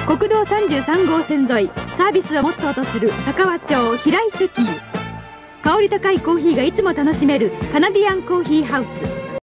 国道33号線沿い、サービスをモットーとする佐川町平井石油。香り高いコーヒーがいつも楽しめるカナディアンコーヒーハウス。